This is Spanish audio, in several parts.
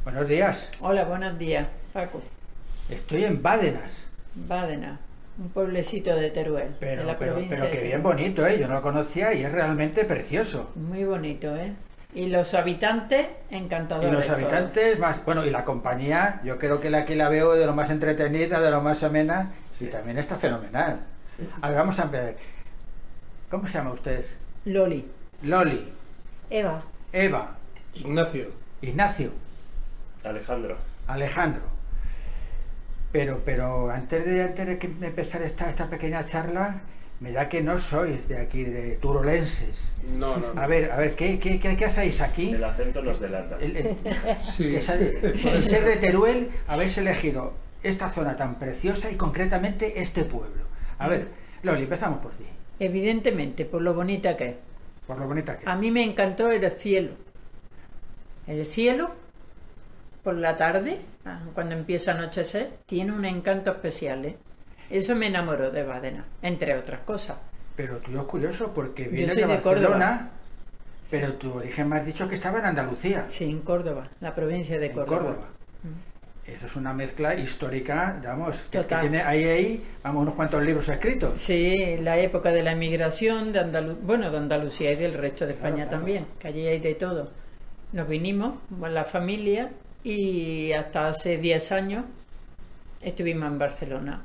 Buenos días. Hola, buenos días, Paco. Estoy en Bádenas. Bádena, un pueblecito de Teruel, de la provincia pero de que Teruel. bien bonito, ¿eh? Yo no lo conocía y es realmente precioso. Muy bonito, ¿eh? Y los habitantes, Y encantadores. los todos. habitantes más... Bueno, y la compañía, yo creo que aquí la veo de lo más entretenida, de lo más amena, y también está fenomenal. Sí. A ver, vamos a ver. ¿Cómo se llama usted? Loli. Loli, Eva. Eva, Ignacio. Ignacio, Alejandro. Alejandro. Pero antes de que empezar esta pequeña charla, me da que no sois de aquí, de turolenses. No. A ver, ¿qué hacéis aquí? El acento nos delata. Sí. Por el ser de Teruel, habéis elegido esta zona tan preciosa y concretamente este pueblo. A ver, Loli, empezamos por ti, Evidentemente, por lo bonita que es. por lo bonita que A es. mí me encantó el cielo. El cielo, por la tarde, cuando empieza a anochecer, tiene un encanto especial, ¿eh? Eso me enamoró de Bádena, entre otras cosas. Pero tú es curioso porque vienes soy de de Barcelona, Córdoba. pero tu origen me has dicho que estaba en Andalucía, Sí, en Córdoba, la provincia de en Córdoba. Córdoba. Eso es una mezcla histórica, digamos, que Total. tiene ahí, vamos, unos cuantos libros escritos. Sí, la época de la emigración de de Andalucía y del resto de España Claro. también, que allí hay de todo. Nos vinimos con la familia y hasta hace 10 años estuvimos en Barcelona.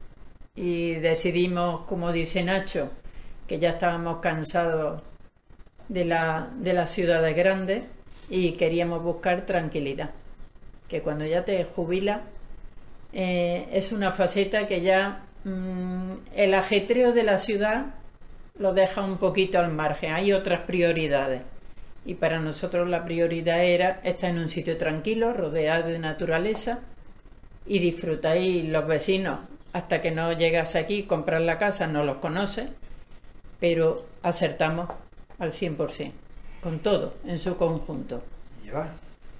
Y decidimos, como dice Nacho, que ya estábamos cansados de las ciudades grandes y queríamos buscar tranquilidad. Que cuando ya te jubilas es una faceta que ya el ajetreo de la ciudad lo deja un poquito al margen, hay otras prioridades y para nosotros la prioridad era estar en un sitio tranquilo, rodeado de naturaleza y disfrutar. Y los vecinos, hasta que no llegas aquí, comprar la casa, no los conoces, pero acertamos al 100%, con todo en su conjunto. Lleva.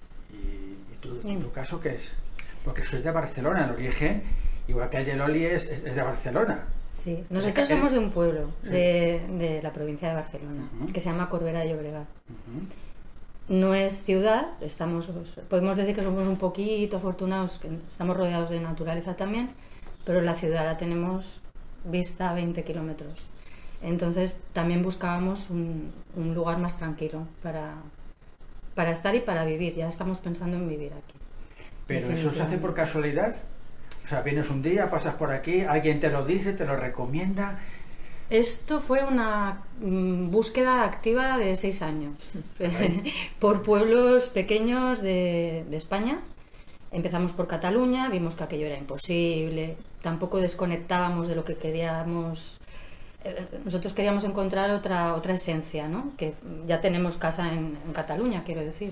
¿Y tu caso qué es? Porque sois de Barcelona, el origen, igual que el de Loli es de Barcelona. Sí, nosotros somos de un pueblo Sí. de la provincia de Barcelona, Ujú. que se llama Corbera de Llobregat. Ujú. No es ciudad, podemos decir que somos un poquito afortunados, que estamos rodeados de naturaleza también, pero la ciudad la tenemos vista a 20 kilómetros. Entonces también buscábamos un lugar más tranquilo para estar y para vivir. Ya estamos pensando en vivir aquí. Pero eso se hace por casualidad. O sea, vienes un día, pasas por aquí, alguien te lo dice, te lo recomienda. Esto fue una búsqueda activa de 6 años por pueblos pequeños de España. Empezamos por Cataluña, vimos que aquello era imposible, tampoco desconectábamos de lo que queríamos. Nosotros queríamos encontrar otra esencia, ¿no? Que ya tenemos casa en Cataluña, quiero decir.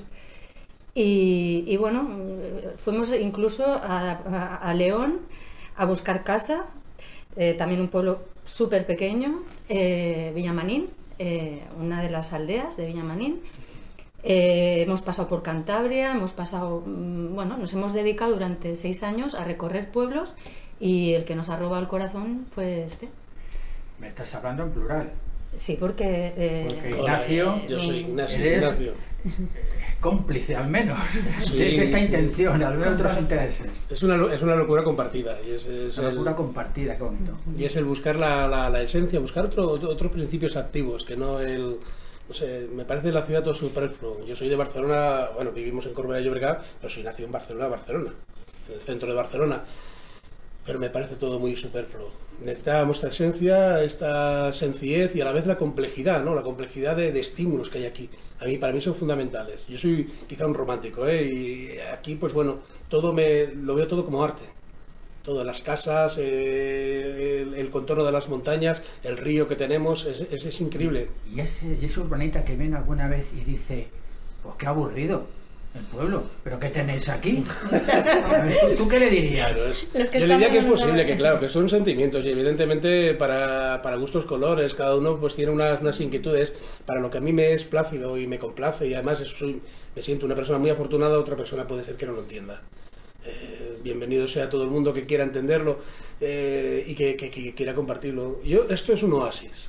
Y bueno, fuimos incluso a León a buscar casa, también un pueblo súper pequeño, Villamanín, una de las aldeas de Villamanín. Hemos pasado por Cantabria, nos hemos dedicado durante 6 años a recorrer pueblos y el que nos ha robado el corazón fue este. Me estás hablando en plural. Sí, porque Ignacio, Yo soy Ignacio. eres Ignacio. cómplice al menos Sí, de esta sí. intención, al ver otros intereses. Es una locura compartida. Y es Una locura compartida, qué bonito. el buscar la esencia, buscar otros principios activos, que no el... No sé, me parece la ciudad todo superfluo. Yo soy de Barcelona, bueno, vivimos en Corbera de Llobregat, pero soy nacido en Barcelona, en el centro de Barcelona. Pero me parece todo muy superfluo. Necesitábamos esta esencia, esta sencillez y a la vez la complejidad, ¿no? La complejidad de estímulos que hay aquí. Para mí son fundamentales. Yo soy quizá un romántico, ¿eh? Y aquí, pues bueno, lo veo todo como arte. Todas las casas, el contorno de las montañas, el río que tenemos, es increíble. Y ese urbanita que viene alguna vez y dice, pues qué aburrido el pueblo, pero ¿qué tenéis aquí? ¿Tú qué le dirías? Yo le diría que es posible, que claro, que son sentimientos y evidentemente para gustos colores, cada uno pues tiene unas inquietudes. Para lo que a mí me es plácido y me complace y además me siento una persona muy afortunada, otra persona puede ser que no lo entienda. Bienvenido sea todo el mundo que quiera entenderlo y que quiera compartirlo. Esto es un oasis.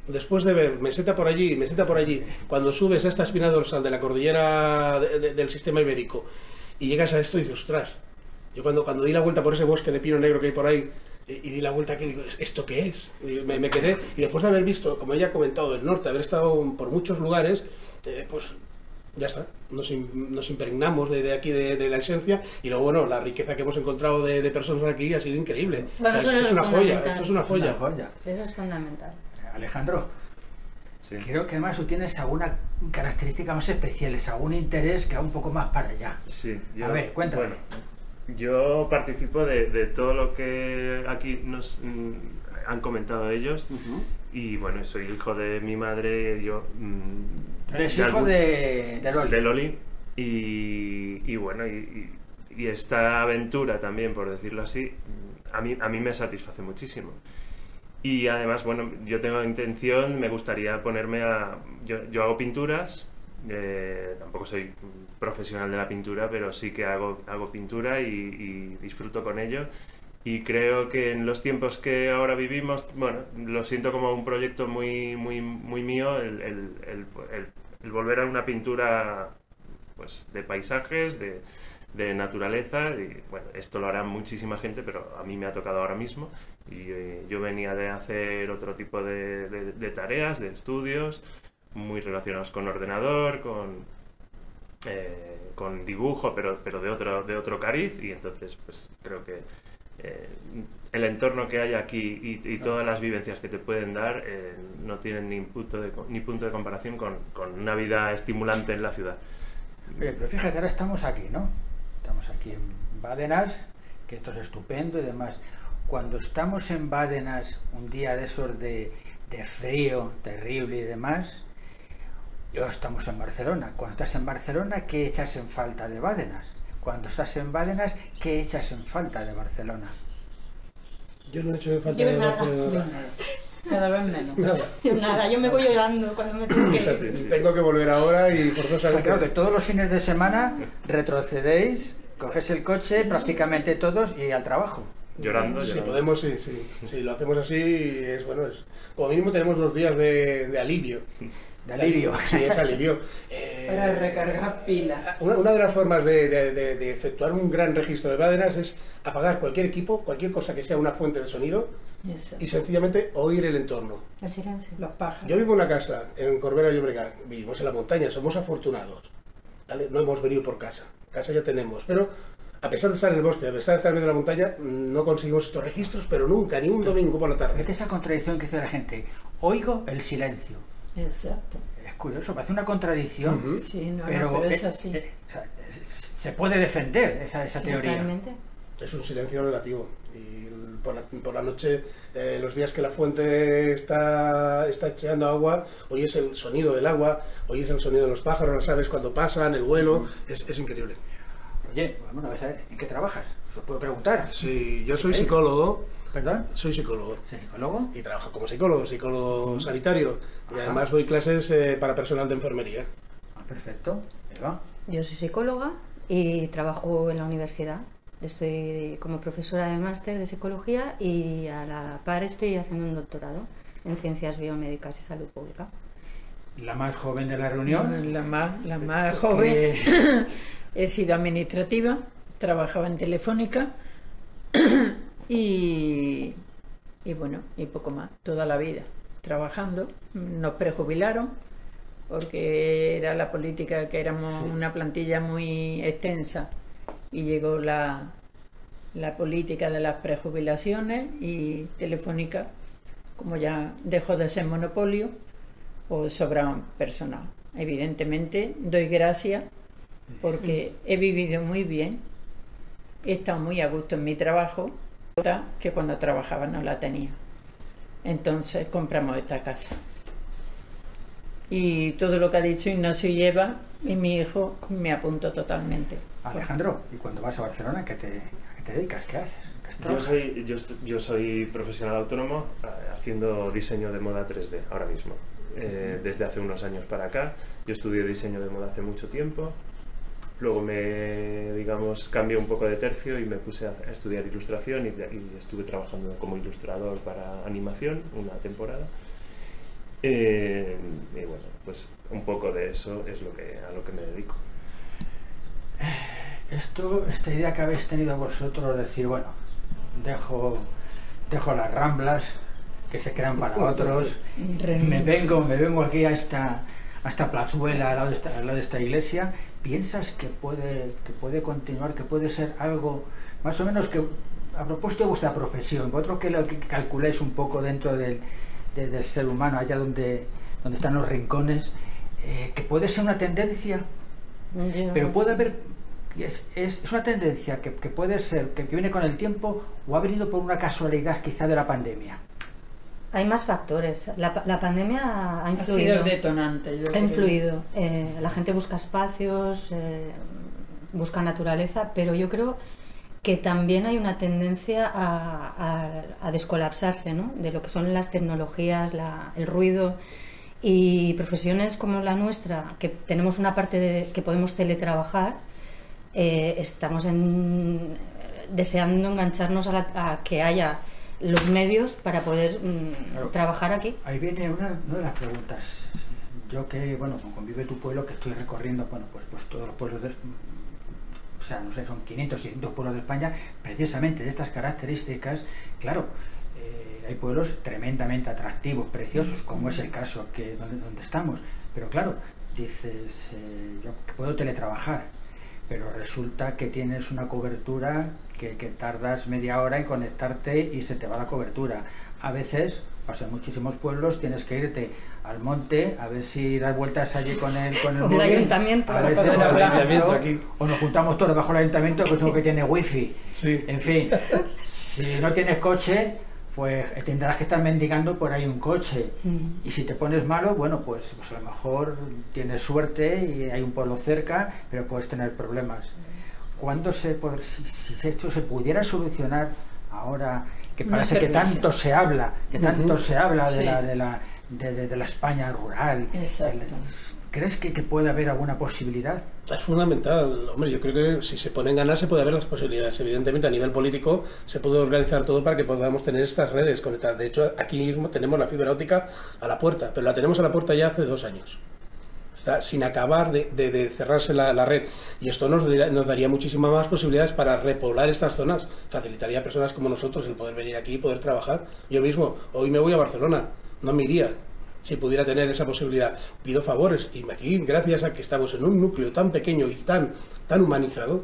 después de ver meseta por allí, cuando subes a esta espina dorsal de la cordillera del sistema ibérico y llegas a esto y dices, ostras, yo cuando di la vuelta por ese bosque de pino negro que hay por ahí y di la vuelta aquí, digo, ¿esto qué es? Y me quedé, y después de haber visto, como ella ha comentado, del norte, haber estado por muchos lugares, pues ya está, nos impregnamos de aquí de la esencia, y luego, bueno, la riqueza que hemos encontrado de personas aquí ha sido increíble. Bueno, O sea, eso es es una joya, fundamental. esto es una joya. Una joya. Eso es fundamental. Alejandro, Sí. creo que además tú tienes alguna característica más especiales, algún interés que va un poco más para allá. Sí, A ver, cuéntame. Bueno, yo participo de todo lo que aquí nos han comentado ellos. Y bueno, soy hijo de mi madre, yo... Eres hijo de Loli. De Loli. Y bueno, y esta aventura también, por decirlo así, a mí me satisface muchísimo. Y además, bueno, yo tengo intención, me gustaría ponerme a... Yo hago pinturas, tampoco soy profesional de la pintura, pero sí que hago pintura y disfruto con ello. Y creo que en los tiempos que ahora vivimos, bueno, lo siento como un proyecto muy mío, el volver a una pintura pues de paisajes, de naturaleza, y bueno, esto lo hará muchísima gente, pero a mí me ha tocado ahora mismo, y yo venía de hacer otro tipo de tareas, de estudios, muy relacionados con ordenador, con dibujo, pero de otro cariz, y entonces pues creo que el entorno que hay aquí y todas las vivencias que te pueden dar no tienen ni punto de comparación con una vida estimulante en la ciudad. Oye, pero fíjate, ahora estamos aquí, ¿no? Estamos aquí en Bárdenas, que esto es estupendo y demás. Cuando estamos en Bárdenas, un día de esos de frío terrible y demás, yo estamos en Barcelona. Cuando estás en Barcelona, ¿qué echas en falta de Bárdenas? Cuando estás en Bárdenas, ¿qué echas en falta de Barcelona? Yo no he hecho falta Yo de nada. Barcelona. Cada vez menos. Nada. Nada, yo me voy llorando cuando me tengo que O sea, ir. Sí. tengo que volver ahora y O sea, forzosamente... claro, que todos los fines de semana retrocedéis, cogéis el coche, prácticamente todos, y al trabajo. Llorando, Si llorando. podemos, sí. Si lo hacemos así, es bueno. Como mínimo tenemos 2 días de alivio. De alivio. Sí, es alivio. Para recargar pilas. Una de las formas de efectuar un gran registro de Bárdenas es apagar cualquier equipo, cualquier cosa que sea una fuente de sonido, Eso. y sencillamente oír el entorno. El silencio. Los pájaros. Yo vivo en una casa en Corbera de Llobregat, vivimos en la montaña, somos afortunados, ¿vale? No hemos venido por casa ya tenemos, pero a pesar de estar en el bosque, a pesar de estar en medio de la montaña, no conseguimos estos registros, pero nunca, ni un domingo por la tarde. Fíjate esa contradicción que dice la gente. Oigo el silencio. Exacto. Es curioso, parece una contradicción, Ujú. Sí, no, pero, pero es así. o sea, se puede defender esa Sí, teoría. totalmente. Es un silencio relativo. Y por la noche, los días que la fuente está echando agua, oyes el sonido del agua, oyes el sonido de los pájaros, las aves cuando pasan, el vuelo, es increíble. Oye, bueno, a ver, ¿en qué trabajas? ¿Lo puedo preguntar? Sí, yo soy psicólogo, ¿Perdón? soy psicólogo. ¿Soy psicólogo? Y trabajo como psicólogo sanitario. Y además doy clases para personal de enfermería. Ah, perfecto. Eva. Yo soy psicóloga y trabajo en la universidad. Estoy como profesora de máster de psicología y a la par estoy haciendo un doctorado en ciencias biomédicas y salud pública. La más joven de la reunión. La más joven. Que- He sido administrativa, trabajaba en Telefónica y bueno, y poco más, toda la vida trabajando. Nos prejubilaron porque era la política, que éramos una plantilla muy extensa, y llegó la política de las prejubilaciones, y Telefónica, como ya dejó de ser monopolio, pues sobraba personal. Evidentemente doy gracias porque he vivido muy bien, he estado muy a gusto en mi trabajo, que cuando trabajaba no la tenía. Entonces compramos esta casa. Y todo lo que ha dicho Ignacio y Eva y mi hijo me apunto totalmente. Alejandro, ¿y cuando vas a Barcelona, a qué te dedicas? ¿Qué haces? ¿Qué trabajas? Yo soy profesional autónomo haciendo diseño de moda 3D ahora mismo. Desde hace unos años para acá. Yo estudié diseño de moda hace mucho tiempo. Luego cambié un poco de tercio y me puse a estudiar ilustración, y estuve trabajando como ilustrador para animación una temporada. Y bueno, pues un poco de eso es a lo que me dedico. Esta idea que habéis tenido vosotros de decir, bueno, dejo las Ramblas que se crean para otros, me vengo aquí a esta plazuela al lado de esta iglesia. ¿Piensas que puede continuar, que puede ser algo más o menos que, a propósito de vuestra profesión, vosotros que lo que calculáis un poco dentro del ser humano, allá donde están los rincones, que puede ser una tendencia, pero puede haber, es una tendencia que puede ser, que viene con el tiempo, o ha venido por una casualidad quizá de la pandemia? Hay más factores. La pandemia ha influido. Ha sido el detonante, yo creo. Ha influido. La gente busca espacios, busca naturaleza, pero yo creo que también hay una tendencia a descolapsarse, ¿no?, de lo que son las tecnologías, el ruido, y profesiones como la nuestra, que tenemos una parte que podemos teletrabajar, estamos deseando engancharnos a que haya los medios para poder trabajar aquí. Ahí viene una de las preguntas. Yo que, bueno, convive tu pueblo, que estoy recorriendo, bueno, pues todos los pueblos o sea, no sé, son 500, 600 pueblos de España, precisamente de estas características. Claro, hay pueblos tremendamente atractivos, preciosos, como es el caso donde estamos, pero claro, dices, yo que puedo teletrabajar, pero resulta que tienes una cobertura que tardas media hora en conectarte y se te va la cobertura. A veces, pasa en muchísimos pueblos, tienes que irte al monte a ver si das vueltas allí con el móvil, ayuntamiento, aquí. O nos juntamos todos bajo el ayuntamiento, que es uno que tiene wifi. Sí. En fin, si no tienes coche, pues tendrás que estar mendigando por ahí un coche. Y si te pones malo, bueno, pues a lo mejor tienes suerte y hay un pueblo cerca, pero puedes tener problemas. ¿Cuándo si esto se pudiera solucionar ahora, que parece que tanto se habla, Sí. de la España rural? Exacto. ¿Crees que puede haber alguna posibilidad? Es fundamental, hombre, yo creo que si se ponen ganas se puede haber las posibilidades. Evidentemente a nivel político se puede organizar todo para que podamos tener estas redes conectadas. De hecho, aquí mismo tenemos la fibra óptica a la puerta, pero la tenemos a la puerta ya hace 2 años. Está sin acabar de cerrarse la red, y esto nos daría muchísimas más posibilidades para repoblar estas zonas. Facilitaría a personas como nosotros el poder venir aquí y poder trabajar. Yo mismo, hoy me voy a Barcelona, no me iría si pudiera tener esa posibilidad. Pido favores, y aquí, gracias a que estamos en un núcleo tan pequeño y tan humanizado,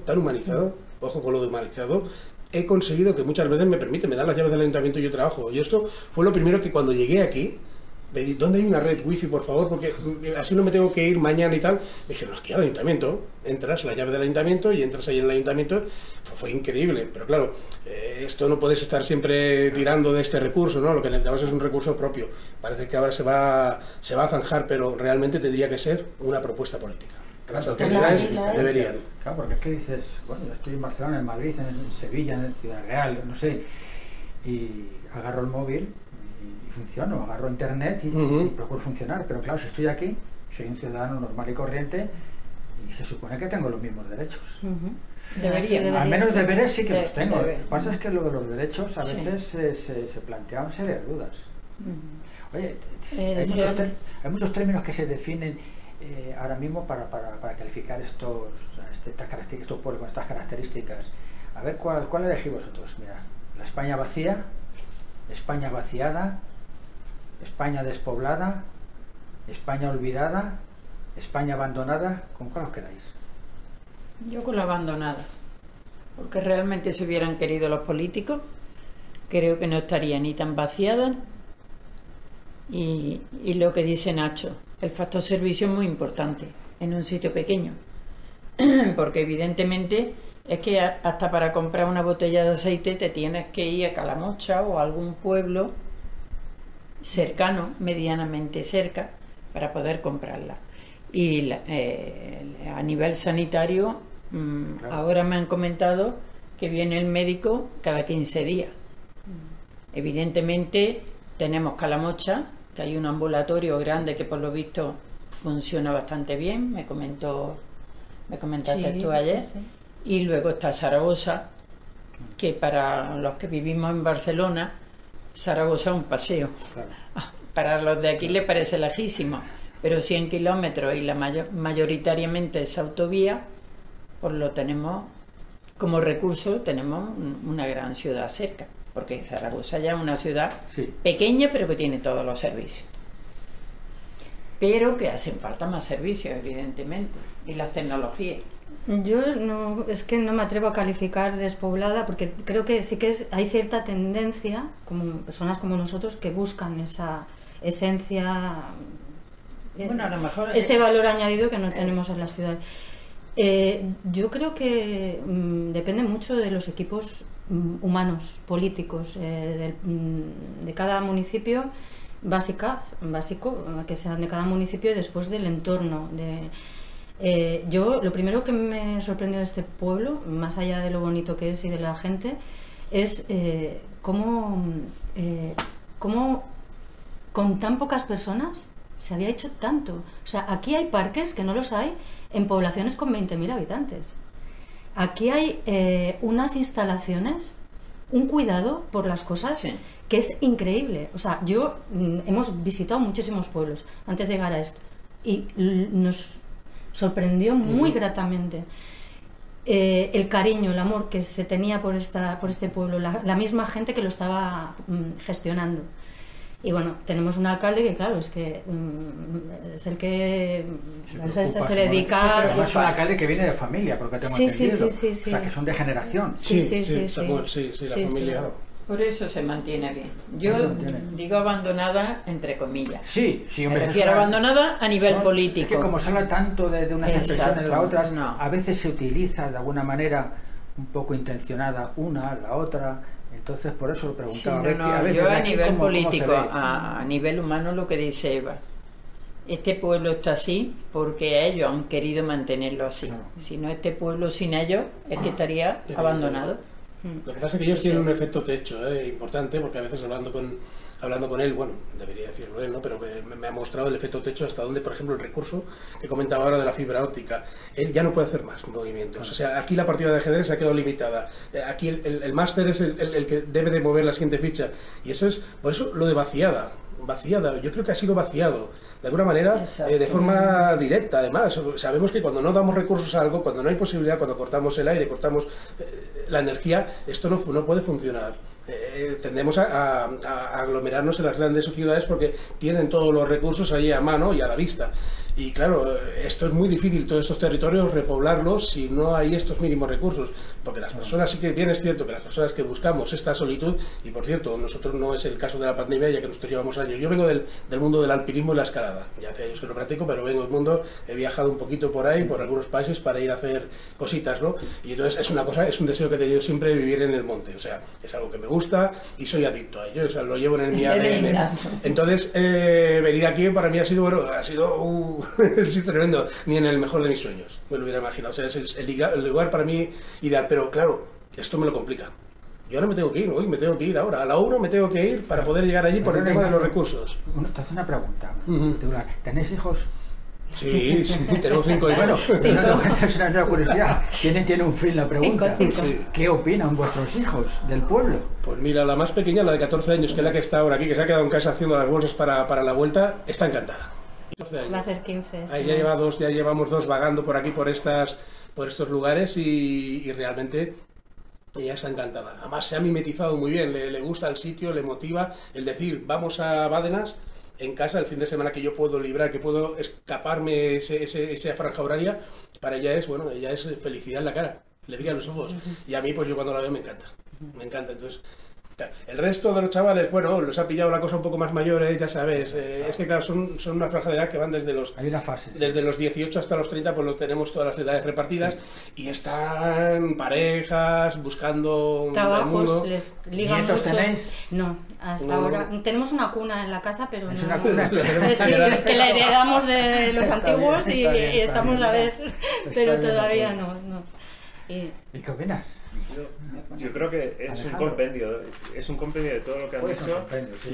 ojo con lo de humanizado, he conseguido que muchas veces me dan las llaves del ayuntamiento y yo trabajo. Y esto fue lo primero que cuando llegué aquí, me di, ¿dónde hay una red wifi, por favor? Porque así no me tengo que ir mañana y tal. Me dijeron, aquí al ayuntamiento, entras, la llave del ayuntamiento, y entras ahí en el ayuntamiento. Fue increíble, pero claro, esto no puedes estar siempre tirando de este recurso, ¿no? Lo que necesitamos es un recurso propio. Parece que ahora se va a zanjar, pero realmente tendría que ser una propuesta política. Las autoridades deberían. Claro, porque es que dices, bueno, yo estoy en Barcelona, en Madrid, en Sevilla, en Ciudad Real, no sé, y agarro el móvil y funciono, agarro internet y procuro funcionar, pero claro, si estoy aquí, soy un ciudadano normal y corriente y se supone que tengo los mismos derechos. Debería. Al menos deberes sí que los tengo. Lo que Debe. pasa es que lo de los derechos a veces se plantean serias dudas. Oye, hay muchos términos que se definen ahora mismo para calificar estos pueblos con estas características. A ver, ¿cuál elegís vosotros? Mira, la España vacía, España vaciada, España despoblada, España olvidada, España abandonada. ¿Con cuál os quedáis? Yo con la abandonada, porque realmente si hubieran querido los políticos, creo que no estaría ni tan vaciada. Y lo que dice Nacho, el factor servicio es muy importante en un sitio pequeño, porque evidentemente es que hasta para comprar una botella de aceite te tienes que ir a Calamocha o a algún pueblo cercano, medianamente cerca, para poder comprarla. Y a nivel sanitario, claro, ahora me han comentado que viene el médico cada 15 días. Evidentemente tenemos Calamocha, que hay un ambulatorio grande que por lo visto funciona bastante bien, me comentaste tú ayer. Sí. Y luego está Zaragoza, que para los que vivimos en Barcelona, Zaragoza es un paseo. Claro. para los de aquí les parece lejísimo, pero 100 kilómetros y mayoritariamente es autovía, pues lo tenemos como recurso, tenemos una gran ciudad cerca, porque Zaragoza ya es una ciudad pequeña, pero que tiene todos los servicios. Pero que hacen falta más servicios, evidentemente, y las tecnologías. Yo no, es que no me atrevo a calificar despoblada, porque creo que sí que hay cierta tendencia, como personas como nosotros, que buscan esa esencia, bueno, a lo mejor ese valor añadido que no tenemos en las ciudades. Yo creo que depende mucho de los equipos humanos, políticos, de cada municipio, básico, que sean de cada municipio, y después del entorno. Yo lo primero que me sorprendió de este pueblo, más allá de lo bonito que es y de la gente, es cómo con tan pocas personas se había hecho tanto. O sea, aquí hay parques que no los hay en poblaciones con 20.000 habitantes. Aquí hay unas instalaciones, un cuidado por las cosas que es increíble. O sea, hemos visitado muchísimos pueblos antes de llegar a esto y nos sorprendió muy gratamente el cariño, el amor que se tenía por este pueblo, la misma gente que lo estaba gestionando. Y bueno, tenemos un alcalde que, claro, es que es el que se dedica... Pero además es un alcalde que viene de familia, porque tengo entendido. O sea, que son de generación. Samuel, la familia. Por eso se mantiene bien. Yo digo abandonada entre comillas. Sí, me refiero a abandonada a nivel político. Es que como se habla tanto de unas expresiones de las otras, a veces se utiliza de alguna manera un poco intencionada una, la otra. Entonces por eso lo preguntaba. Yo a nivel político, a nivel humano, lo que dice Eva. Este pueblo está así porque ellos han querido mantenerlo así. Si no, este pueblo sin ellos es que estaría abandonado. Lo que pasa es que ellos tienen un efecto techo importante, porque a veces hablando con él, bueno, debería decirlo él, ¿no? Pero me ha mostrado el efecto techo hasta donde, por ejemplo, el recurso que comentaba ahora de la fibra óptica, él ya no puede hacer más movimientos. O sea, aquí la partida de ajedrez se ha quedado limitada. Aquí el máster es el que debe de mover la siguiente ficha. Y eso es, por eso lo de vaciada, yo creo que ha sido vaciado de alguna manera, de forma directa. Además, sabemos que cuando no damos recursos a algo, cuando no hay posibilidad, cuando cortamos el aire, cortamos la energía, esto no puede funcionar. Tendemos a aglomerarnos en las grandes ciudades porque tienen todos los recursos ahí a mano y a la vista. Y claro, esto es muy difícil, todos estos territorios, repoblarlos si no hay estos mínimos recursos. Porque las personas, sí que bien es cierto que las personas que buscamos esta solitud, y por cierto, nosotros no es el caso de la pandemia, ya que nosotros llevamos años. Yo vengo del mundo del alpinismo y la escalada. Ya hace años que no practico, pero vengo del mundo, he viajado un poquito por ahí, por algunos países, para ir a hacer cositas, ¿no? Y entonces es un deseo que he tenido siempre, vivir en el monte. O sea, es algo que me gusta y soy adicto a ello, o sea, lo llevo en mi ADN. Entonces, venir aquí para mí ha sido sí, tremendo, ni en el mejor de mis sueños me lo hubiera imaginado. O sea, es el lugar para mí ideal, pero claro, esto me lo complica. Yo ahora me tengo que ir, me tengo que ir ahora. A la 1 me tengo que ir para poder llegar allí por el tema de los recursos. Te hace una pregunta. ¿Tenéis hijos? Sí, tenemos 5 hijos. Bueno, es una curiosidad. Tiene un fin la pregunta. ¿Qué opinan vuestros hijos del pueblo? Pues mira, la más pequeña, la de 14 años, que es la que está ahora aquí, que se ha quedado en casa haciendo las bolsas para la vuelta, está encantada. Va a hacer 15. Ahí ya llevamos 2 vagando por aquí, por estos lugares y realmente ella está encantada. Además se ha mimetizado muy bien, le gusta el sitio, le motiva el decir, vamos a Bárdenas en casa el fin de semana que yo puedo librar, que puedo escaparme esa franja horaria. Para ella es felicidad en la cara, le brillan los ojos. Y a mí, pues yo cuando la veo me encanta. Entonces, el resto de los chavales, bueno, les ha pillado la cosa un poco más mayor, ya sabes. Es que claro, son una franja de edad que van desde los... Hay una fase. Desde los 18 hasta los 30, pues lo tenemos todas las edades repartidas. Y están parejas, buscando... Trabajos, les ligan ¿Nietos mucho. tenéis? No, hasta ahora. Tenemos una cuna en la casa, pero ¿Es no... una cuna? Sí, que la heredamos de los antiguos y estamos a ver, pero todavía no. ¿Y qué opinas? Yo creo que es un compendio de todo lo que han dicho.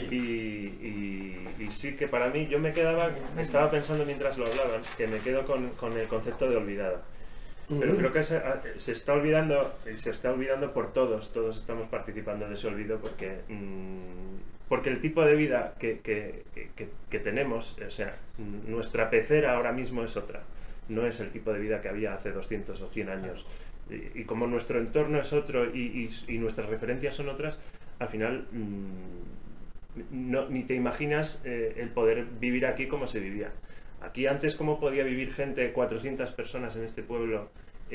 Y sí que para mí, estaba pensando mientras lo hablaban, que me quedo con el concepto de olvidada. Pero creo que se está olvidando por todos estamos participando de ese olvido porque porque el tipo de vida que tenemos, o sea, nuestra pecera ahora mismo es otra, no es el tipo de vida que había hace 200 o 100 años. Y como nuestro entorno es otro y nuestras referencias son otras, al final ni te imaginas el poder vivir aquí como se vivía. Aquí antes, ¿cómo podía vivir gente, 400 personas en este pueblo,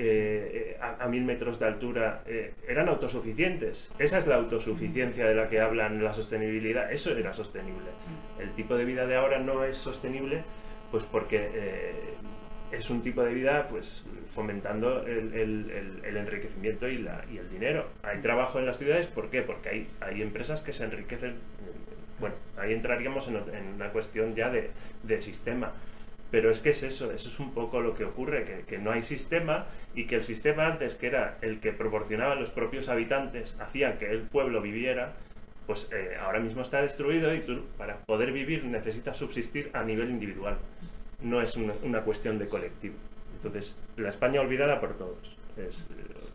a 1000 metros de altura? Eran autosuficientes. Esa es la autosuficiencia de la que hablan, la sostenibilidad. Eso era sostenible. El tipo de vida de ahora no es sostenible, pues porque es un tipo de vida pues fomentando el enriquecimiento y el dinero. Hay trabajo en las ciudades, ¿por qué? Porque hay empresas que se enriquecen. Bueno, ahí entraríamos en una cuestión ya de sistema. Pero es que eso es un poco lo que ocurre, que no hay sistema, y que el sistema antes, que era el que proporcionaban los propios habitantes, hacía que el pueblo viviera, pues ahora mismo está destruido, y tú para poder vivir necesitas subsistir a nivel individual. No es una cuestión de colectivo. Entonces, la España olvidada por todos. Es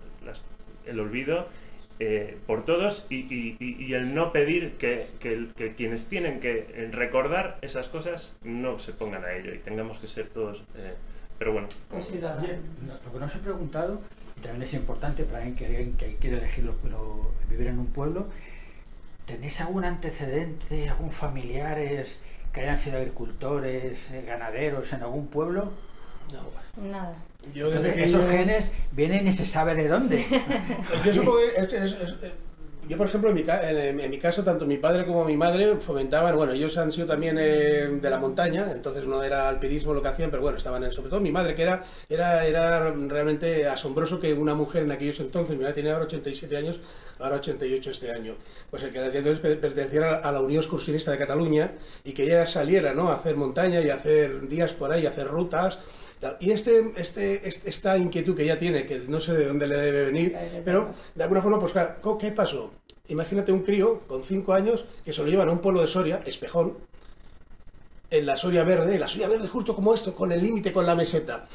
el olvido por todos y el no pedir que quienes tienen que recordar esas cosas no se pongan a ello y tengamos que ser todos... pero bueno. Oye, lo que nos he preguntado, y también es importante para alguien que quiere elegir vivir en un pueblo, ¿tenéis algún antecedente, algún familiares que hayan sido agricultores, ganaderos en algún pueblo? No. Nada. Entonces, esos genes vienen y se sabe de dónde. Yo supongo que yo, por ejemplo, en mi caso, tanto mi padre como mi madre fomentaban, bueno, ellos han sido también de la montaña, entonces no era alpinismo lo que hacían, pero bueno, estaban sobre todo mi madre, que era realmente asombroso que una mujer en aquellos entonces, mi madre tenía ahora 87 años, ahora 88 este año, pues el que entonces pertenecía a la Unión Excursionista de Cataluña, y que ella saliera, ¿no?, a hacer montaña y a hacer días por ahí, a hacer rutas. Y esta inquietud que ella tiene, que no sé de dónde le debe venir, pero de alguna forma, pues claro, ¿qué pasó? Imagínate un crío con 5 años que se lo llevan a un pueblo de Soria, Espejón, en la Soria Verde justo como esto, con el límite, con la meseta,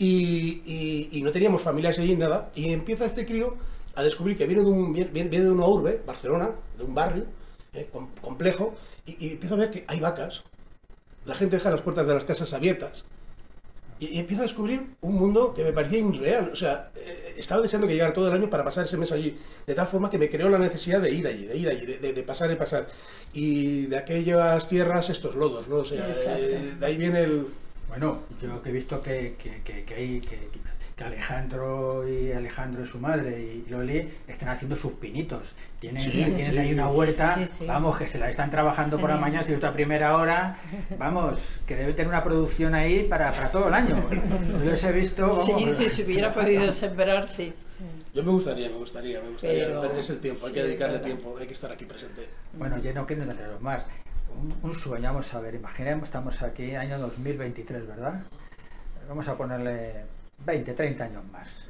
y no teníamos familias allí, nada, y empieza este crío a descubrir que viene de una urbe, Barcelona, de un barrio complejo, y empieza a ver que hay vacas, la gente deja las puertas de las casas abiertas, y empiezo a descubrir un mundo que me parecía irreal. O sea, estaba deseando que llegara todo el año para pasar ese mes allí, de tal forma que me creó la necesidad de ir allí, de pasar y pasar. Y de aquellas tierras, estos lodos, ¿no? O sea, de ahí viene el... Bueno, yo que he visto que Alejandro y su madre y Loli están haciendo sus pinitos. Tienen ahí una huerta, vamos, que se la están trabajando por la mañana, si a primera hora, vamos, que debe tener una producción ahí para todo el año. Yo les he visto... Vamos, si se hubiera podido sembrar, sí. Yo me gustaría, pero es el tiempo, hay que dedicarle tiempo, hay que estar aquí presente. Bueno, yo no quiero entenderos más. Un sueño, vamos a ver, imaginemos, estamos aquí, año 2023, ¿verdad? Vamos a ponerle 20, 30 años más.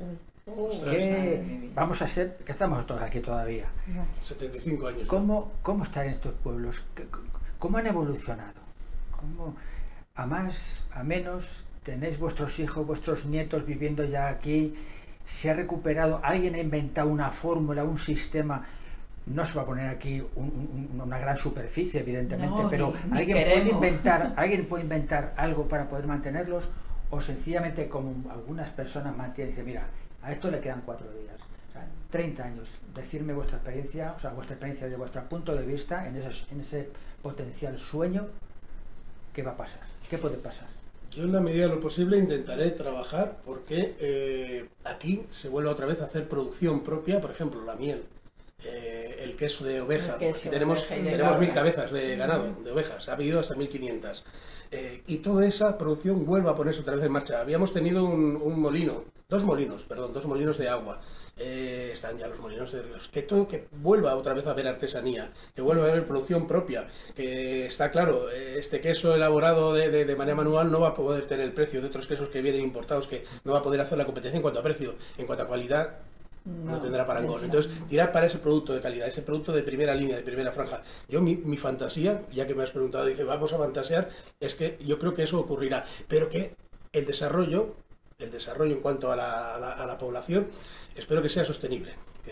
Vamos a ser, que estamos todos aquí todavía. 75 años. ¿Cómo están estos pueblos? ¿Cómo han evolucionado? ¿Cómo a más, a menos? ¿Tenéis vuestros hijos, vuestros nietos viviendo ya aquí? ¿Se ha recuperado? ¿Alguien ha inventado una fórmula, un sistema? No se va a poner aquí una gran superficie, evidentemente, no, pero ¿alguien puede inventar algo para poder mantenerlos? O sencillamente, como algunas personas mantienen, dicen, mira, a esto le quedan 4 días, o sea, 30 años, decirme vuestra experiencia, desde vuestro punto de vista, en ese potencial sueño, ¿qué va a pasar? ¿Qué puede pasar? Yo, en la medida de lo posible, intentaré trabajar porque aquí se vuelve otra vez a hacer producción propia, por ejemplo, la miel. El queso de oveja, aquí tenemos 1000 cabezas de ganado, de ovejas, ha habido hasta 1500, y toda esa producción vuelve a ponerse otra vez en marcha. Habíamos tenido dos molinos de agua, están ya los molinos de ríos, que vuelva otra vez a haber artesanía, que vuelva a haber producción propia, que está claro, este queso elaborado de manera manual no va a poder tener el precio de otros quesos que vienen importados, que no va a poder hacer la competencia en cuanto a precio, en cuanto a calidad. No tendrá parangón. Entonces, irá para ese producto de calidad, ese producto de primera línea, de primera franja. Yo, mi fantasía, ya que me has preguntado, dice, vamos a fantasear, es que yo creo que eso ocurrirá, pero que el desarrollo el desarrollo en cuanto a la población, espero que sea sostenible, que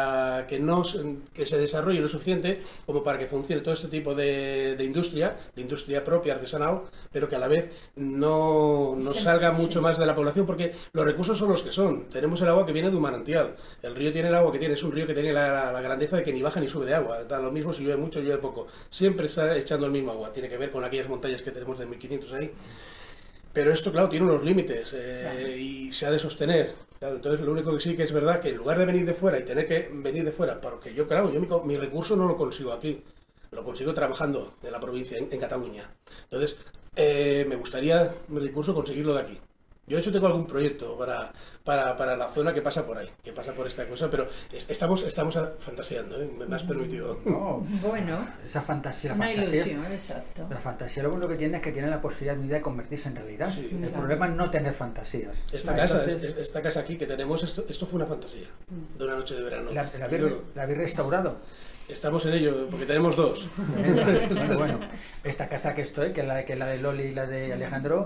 se desarrolle lo suficiente como para que funcione todo este tipo de industria propia, artesanal, pero que a la vez no salga mucho más de la población, porque los recursos son los que son. Tenemos el agua que viene de un manantial, el río tiene el agua que tiene, es un río que tiene la grandeza de que ni baja ni sube de agua, da lo mismo si llueve mucho o llueve poco, siempre está echando el mismo agua, tiene que ver con aquellas montañas que tenemos de 1500 ahí. Pero esto, claro, tiene unos límites y se ha de sostener. Claro, entonces, lo único que sí que es verdad que en lugar de venir de fuera y tener que venir de fuera, porque yo, claro, mi recurso no lo consigo aquí, lo consigo trabajando en la provincia, en Cataluña. Entonces, me gustaría mi recurso conseguirlo de aquí. Yo, de hecho, tengo algún proyecto para la zona que pasa por ahí, que pasa por esta cosa, pero estamos fantaseando, ¿eh? Me has permitido. No, Bueno, esa fantasía, una ilusión, exacto. la fantasía lo único que tiene es que tiene la posibilidad de convertirse en realidad. Sí. El Claro. problema es no tener fantasías. Esta casa aquí que tenemos, esto fue una fantasía de una noche de verano. La habéis restaurado. Estamos en ello, porque tenemos dos. Bueno, esta casa que estoy, que es la de Loli y la de Alejandro,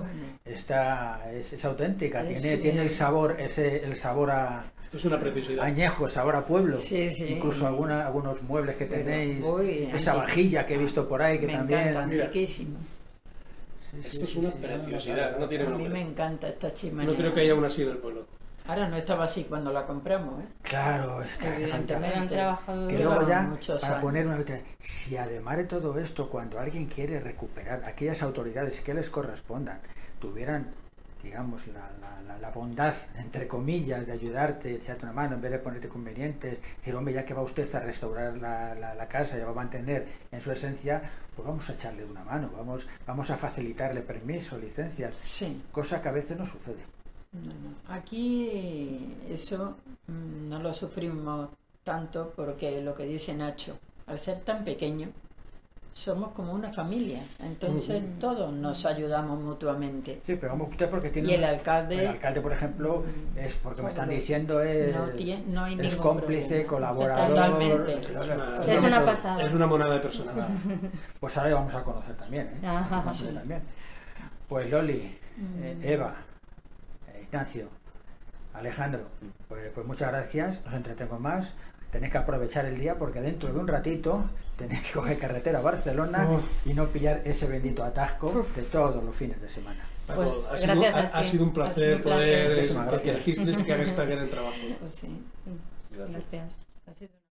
es auténtica, tiene el sabor, el sabor a Esto es una preciosidad. añejo, sabor a pueblo. Sí, sí. Incluso algunos muebles que tenéis, Uy, esa vajilla que he visto por ahí que Me también. encanta, Mira. antiquísimo. Esto es una preciosidad, no tiene A mí me nombre. encanta esta chimenea. No creo que haya una así en el pueblo. Ahora no estaba así cuando la compramos, ¿eh? Claro, es que hace falta. Pero han trabajado Que Llevan luego ya, muchos para años. poner una si además de todo esto, cuando alguien quiere recuperar, aquellas autoridades que les correspondan, tuvieran, digamos, la bondad, entre comillas, de ayudarte, echarte una mano, en vez de ponerte convenientes, decir, hombre, ya que va usted a restaurar la casa y la va a mantener en su esencia, pues vamos a echarle una mano, vamos a facilitarle permiso, licencias, Sí. cosa que a veces no sucede. No. Aquí eso no lo sufrimos tanto porque lo que dice Nacho, al ser tan pequeño, somos como una familia, entonces todos nos ayudamos mutuamente. Sí, pero vamos usted porque tiene Y el alcalde, por ejemplo, es porque me están diciendo es no hay es ningún cómplice, problema. colaborador. Totalmente. Es una pasada. Es una monada de persona. Pues ahora ya vamos a conocer también, ¿eh? Ajá. Vamos a conocer Sí. también. Pues Loli, Eva, Ignacio, Alejandro, pues muchas gracias, nos entretengo más. Tenéis que aprovechar el día porque dentro de un ratito tenéis que coger carretera a Barcelona y no pillar ese bendito atasco de todos los fines de semana. Paco, Pues, ha gracias a ti. ha sido un Ha placer sido un placer. poder Muchísimas que gracias. registres y que hagas esta gran trabajo. Pues sí, Gracias. ha sido